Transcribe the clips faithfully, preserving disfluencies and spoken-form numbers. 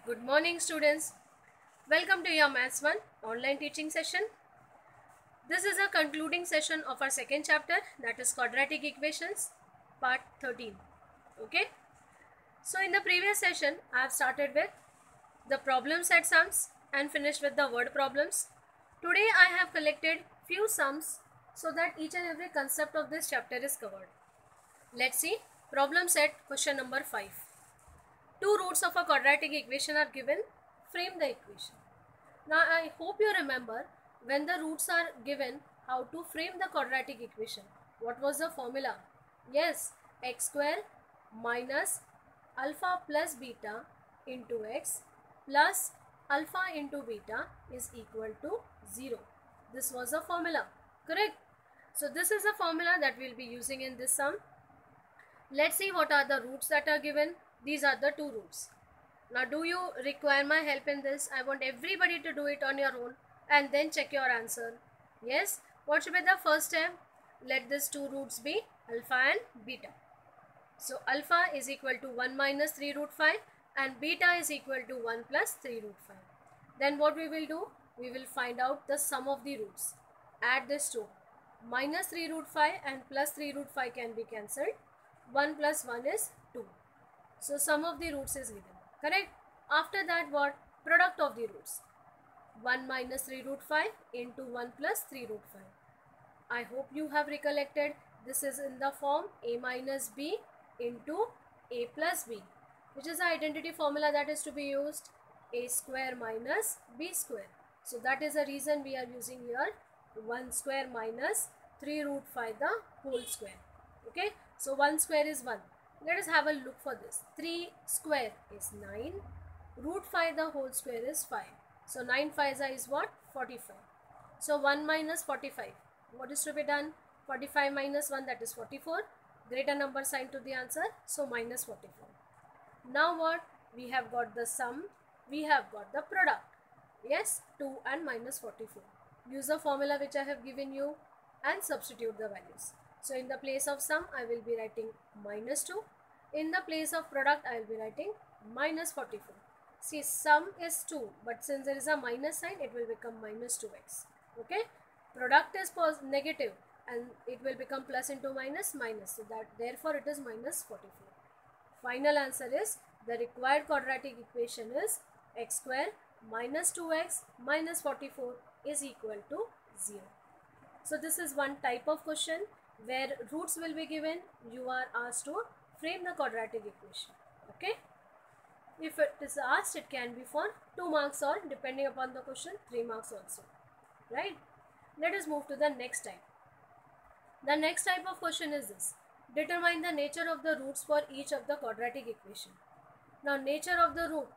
Good morning, students. Welcome to your Maths one online teaching session. This is a concluding session of our second chapter, that is quadratic equations, part thirteen. Okay. So in the previous session, I have started with the problem set sums and finished with the word problems. Today I have collected few sums so that each and every concept of this chapter is covered. Let's see. Problem set question number five. Two roots of a quadratic equation are given. Frame the equation. Now I hope you remember when the roots are given how to frame the quadratic equation. What was the formula? Yes, x square minus alpha plus beta into x plus alpha into beta is equal to zero. This was the formula, correct? So this is the formula that we will be using in this sum. Let's see what are the roots that are given. These are the two roots. Now do you require my help in this? I want everybody to do it on your own and then check your answer. Yes, what should be the first step? Let these two roots be alpha and beta. So alpha is equal to one minus three root five and beta is equal to one plus three root five. Then what we will do? We will find out the sum of the roots. Add this two. Minus three root five and plus three root five can be cancelled. one plus one is two. So sum of the roots is given. Correct? After that what? Product of the roots. one minus three root five into one plus three root five. I hope you have recollected. This is in the form a minus b into a plus b, which is the identity formula that is to be used. A square minus b square. So that is the reason we are using here one square minus three root five the whole square. Okay. So one square is one. Let us have a look for this. three square is nine. Root five the whole square is five. So nine fives is what? forty-five. So one minus forty-five. What is to be done? forty-five minus one, that is forty-four. Greater number sign to the answer. So minus forty-four. Now what? We have got the sum. We have got the product. Yes, two and minus forty-four. Use the formula which I have given you and substitute the values. So in the place of sum, I will be writing minus two. In the place of product, I will be writing minus forty-four. See, sum is two, but since there is a minus sign, it will become minus two x. Okay. Product is negative and it will become plus into minus, minus. So that therefore it is minus forty-four. Final answer is the required quadratic equation is x square minus two x minus forty-four is equal to zero. So this is one type of question where roots will be given. You are asked to frame the quadratic equation. Okay. If it is asked, it can be for two marks or depending upon the question, three marks also. Right. Let us move to the next type. The next type of question is this. Determine the nature of the roots for each of the quadratic equation. Now nature of the root.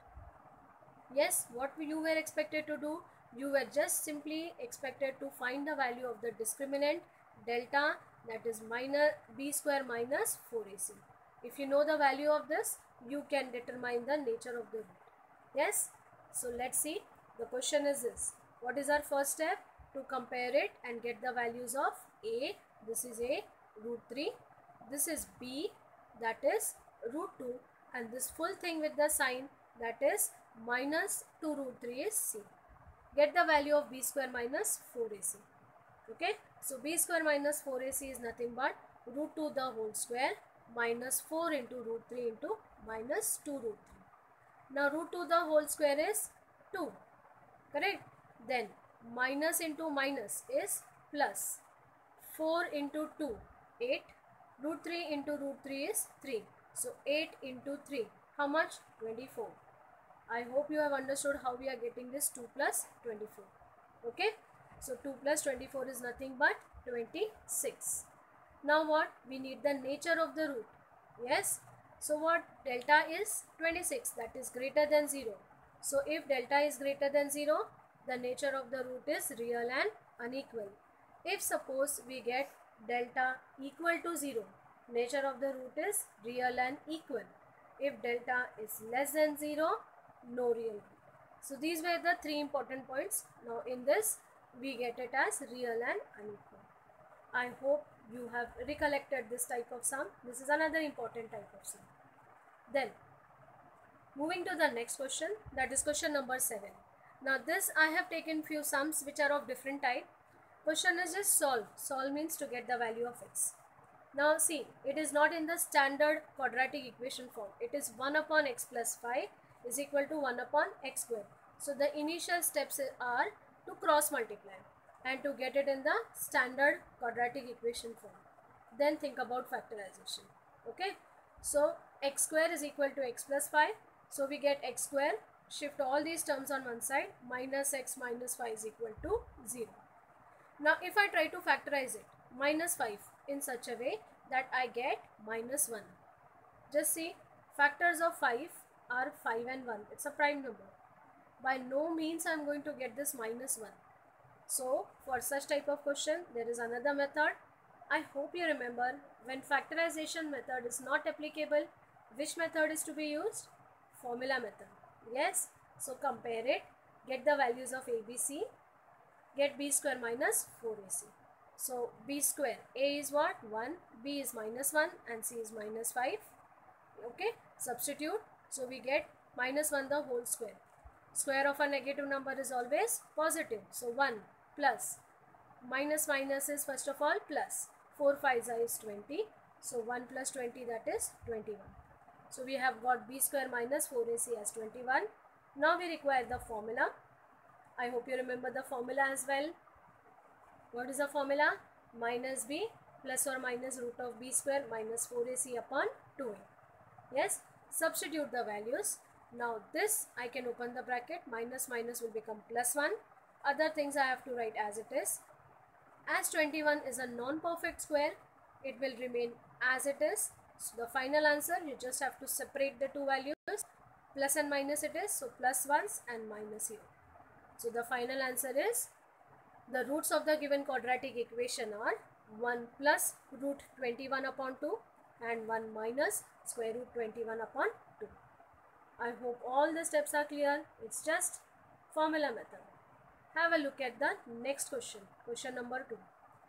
Yes, what you were expected to do? You were just simply expected to find the value of the discriminant delta, that is minus b square minus four a c. If you know the value of this, you can determine the nature of the root. Yes. So let's see. The question is this. What is our first step? To compare it and get the values of a. This is a, root three. This is b, that is root two. And this full thing with the sign, that is minus two root three is c. Get the value of b square minus four a c. Okay. So b square minus four a c is nothing but root two the whole square minus four into root three into minus two root three. Now root two the whole square is two. Correct. Then minus into minus is plus. four into two, eight. Root three into root three is three. So eight into three. How much? twenty-four. I hope you have understood how we are getting this two plus twenty-four. Okay. So two plus twenty-four is nothing but twenty-six. Now what? We need the nature of the root. Yes. So what? Delta is twenty-six, that is greater than zero. So if delta is greater than zero, the nature of the root is real and unequal. If suppose we get delta equal to zero, nature of the root is real and equal. If delta is less than zero, no real root. So these were the three important points. Now in this, we get it as real and unequal. I hope you have recollected this type of sum. This is another important type of sum. Then Moving to the next question, that is question number seven. Now this I have taken few sums which are of different type. Question is just solve. Solve means to get the value of x. Now see, it is not in the standard quadratic equation form. It is one upon x plus five is equal to one upon x square. So the initial steps are to cross multiply and to get it in the standard quadratic equation form. Then think about factorization. Okay. So x square is equal to x plus five. So we get x square. Shift all these terms on one side. Minus x minus five is equal to zero. Now if I try to factorize it, minus five in such a way that I get minus one. Just see, factors of five are five and one. It's a prime number. By no means I am going to get this minus one. So for such type of question, there is another method. I hope you remember, when factorization method is not applicable, which method is to be used? Formula method. Yes. So compare it, get the values of A, B, C, get b square minus four a c. So b square, a is what? one, b is minus one and c is minus five. Okay, substitute. So we get minus one the whole square. Square of a negative number is always positive. So one plus minus minus is first of all plus. four fives is twenty. So one plus twenty, that is twenty-one. So we have got b square minus four a c as twenty-one. Now we require the formula. I hope you remember the formula as well. What is the formula? Minus b plus or minus root of b square minus four a c upon two a. Yes, substitute the values. Now this I can open the bracket, minus minus will become plus one. Other things I have to write as it is. As twenty-one is a non-perfect square, it will remain as it is. So the final answer, you just have to separate the two values. Plus and minus it is, so plus ones and minus zero. So the final answer is, the roots of the given quadratic equation are one plus root twenty-one upon two and one minus square root twenty-one upon two. I hope all the steps are clear. It's just formula method. Have a look at the next question. Question number two.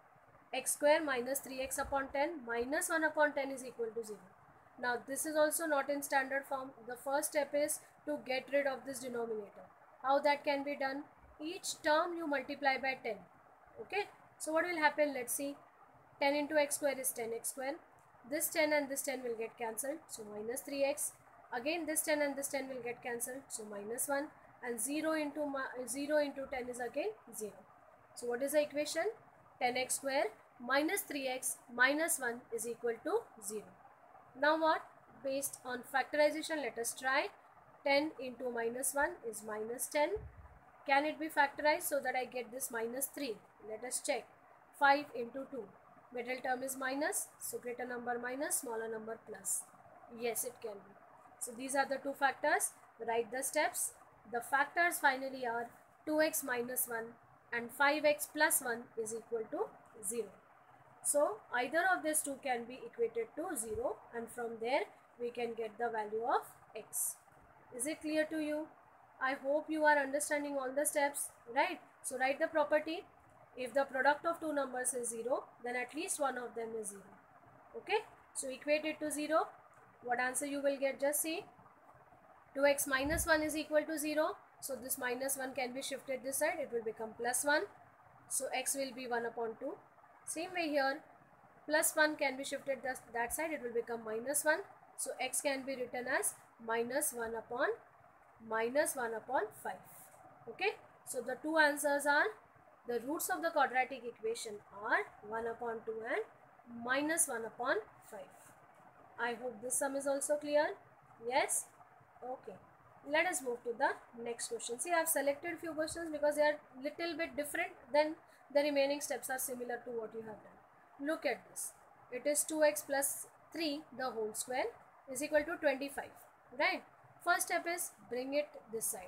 X square minus three x upon ten minus one upon ten is equal to zero. Now this is also not in standard form. The first step is to get rid of this denominator. How that can be done? Each term you multiply by ten. Okay. So what will happen? Let's see. ten into x square is ten x square. This ten and this ten will get cancelled. So minus three x. Again this ten and this ten will get cancelled. So minus one. And zero into zero into ten is again zero. So what is the equation? ten x square minus three x minus one is equal to zero. Now what? Based on factorization, let us try. ten into minus one is minus ten. Can it be factorized so that I get this minus three? Let us check. five into two. Middle term is minus. So greater number minus, smaller number plus. Yes, it can be. So these are the two factors. Write the steps. The factors finally are two x minus one and five x plus one is equal to zero. So either of these two can be equated to zero, and from there we can get the value of x. Is it clear to you? I hope you are understanding all the steps, right? So write the property. If the product of two numbers is zero, then at least one of them is zero. Okay? So equate it to zero. What answer you will get? Just see. two x minus one is equal to zero. So this minus one can be shifted this side. It will become plus one. So x will be one upon two. Same way here. Plus one can be shifted this, that side. It will become minus one. So x can be written as minus one upon minus one upon five. Okay. So the two answers are, the roots of the quadratic equation are one upon two and minus one upon five. I hope this sum is also clear. Yes. Okay. Let us move to the next question. See, I have selected few questions because they are little bit different, then the remaining steps are similar to what you have done. Look at this. It is two x plus three the whole square is equal to twenty-five. Right. First step is bring it this side.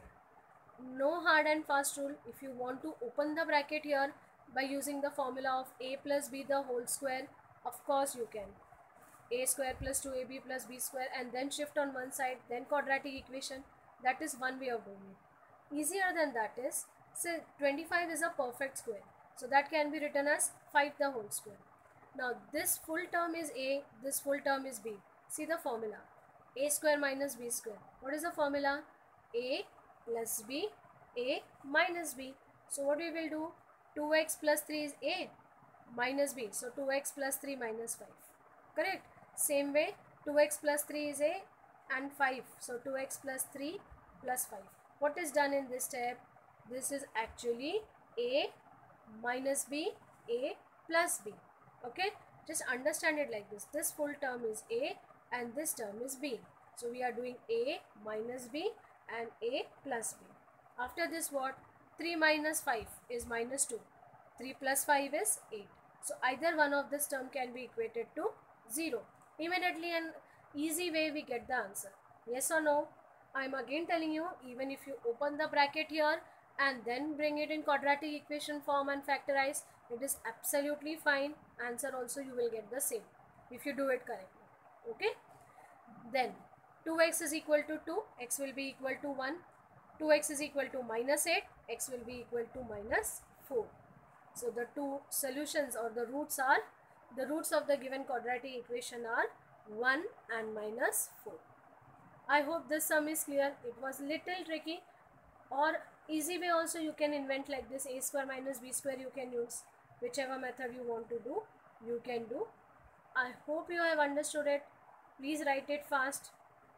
No hard and fast rule. If you want to open the bracket here by using the formula of a plus b the whole square, of course you can. A square plus two a b plus b square and then shift on one side, then quadratic equation. That is one way of doing it. Easier than that is, say twenty-five is a perfect square. So that can be written as five the whole square. Now this full term is a, this full term is b. See the formula. A square minus B square. What is the formula? A plus B, A minus B. So what we will do? two x plus three is A minus B. So two x plus three minus five. Correct? Same way, two x plus three is A and five. So two x plus three plus five. What is done in this step? This is actually A minus B, A plus B. Okay? Just understand it like this. This full term is A and this term is B. So we are doing A minus B and A plus B. After this what? three minus five is minus two. three plus five is eight. So either one of this term can be equated to zero. Immediately an easy way we get the answer. Yes or no? I am again telling you, even if you open the bracket here and then bring it in quadratic equation form and factorize, it is absolutely fine. Answer also you will get the same if you do it correctly. Okay? Then two x is equal to two, x will be equal to one. two x is equal to minus eight, x will be equal to minus four. So the two solutions or the roots are, the roots of the given quadratic equation are one and minus four. I hope this sum is clear. It was little tricky, or easy way also you can invent like this. A square minus B square you can use. Whichever method you want to do, you can do. I hope you have understood it. Please write it fast.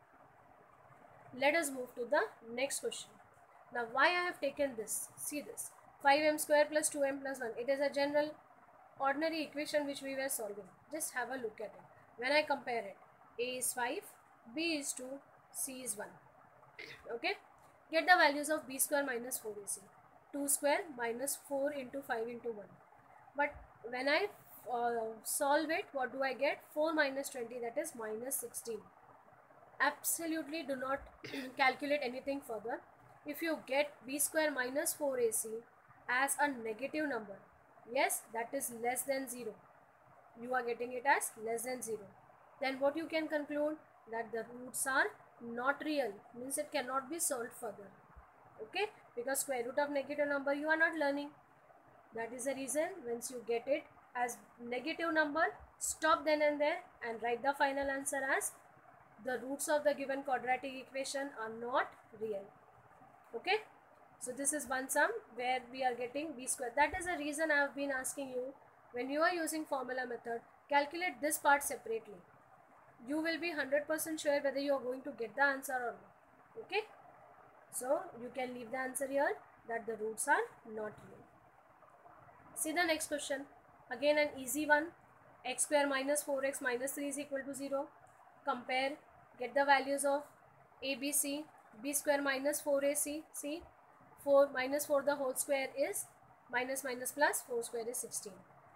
Let us move to the next question. Now why I have taken this? See this. five m square plus two m plus one. It is a general ordinary equation which we were solving. Just have a look at it. When I compare it, A is five, B is two, C is one. Okay. Get the values of B square minus four A C. two square minus four into five into one. But when I uh, solve it, what do I get? four minus twenty, that is minus sixteen. Absolutely do not calculate anything further. If you get B square minus four A C as a negative number, yes, that is less than zero. You are getting it as less than zero. Then what you can conclude? That the roots are not real, means it cannot be solved further. Okay, because square root of negative number you are not learning. That is the reason once you get it as negative number, stop then and there and write the final answer as the roots of the given quadratic equation are not real. Okay, so this is one sum where we are getting B square. That is the reason I have been asking you, when you are using formula method, calculate this part separately. You will be one hundred percent sure whether you are going to get the answer or not. Okay, so you can leave the answer here that the roots are not real. See the next question. Again an easy one. X square minus four x minus three is equal to zero. Compare, get the values of A, B, C. B square minus four A C. See, four minus four the whole square is minus minus plus, four square is sixteen.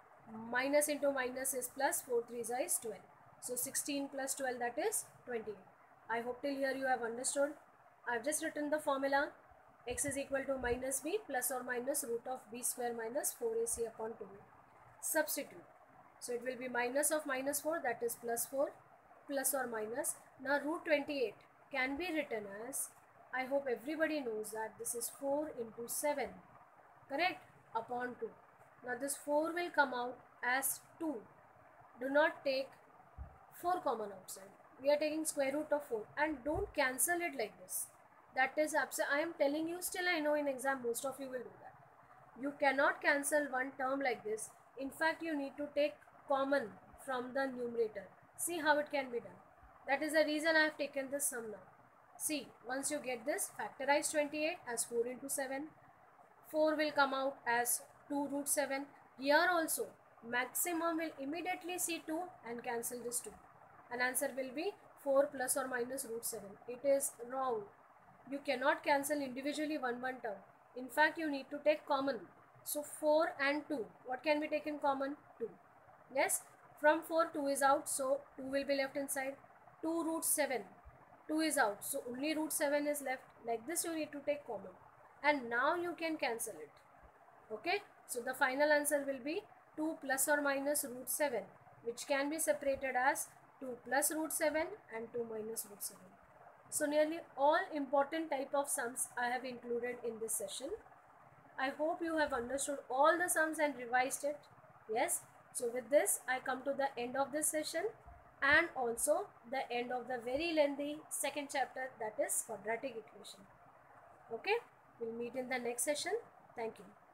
Minus into minus is plus, four threes is twelve. So sixteen plus twelve, that is twenty-eight. I hope till here you have understood. I have just written the formula. X is equal to minus B plus or minus root of B square minus four A C upon two. Substitute. So it will be minus of minus four, that is plus four, plus or minus. Now root twenty-eight can be written as, I hope everybody knows that this is four into seven, correct, upon two. Now this four will come out as two. Do not take four common outside. We are taking square root of four, and don't cancel it like this. That is absurd. I am telling you, still I know in exam most of you will do that. You cannot cancel one term like this. In fact, you need to take common from the numerator. See how it can be done. That is the reason I have taken this sum now. See, once you get this, factorize twenty-eight as four into seven. four will come out as two root seven. Here also, maximum will immediately see two and cancel this two. And answer will be four plus or minus root seven. It is wrong. You cannot cancel individually one one term. In fact, you need to take common. So four and two. What can be taken common? two. Yes. From four, two is out. So two will be left inside. two root seven. two is out. So only root seven is left. Like this you need to take common. And now you can cancel it. Okay. So the final answer will be two plus or minus root seven. Which can be separated as two plus root seven and two minus root seven. So nearly all important type of sums I have included in this session. I hope you have understood all the sums and revised it. Yes. So with this I come to the end of this session. and also the end of the very lengthy second chapter, that is quadratic equation. Okay, we'll meet in the next session. Thank you.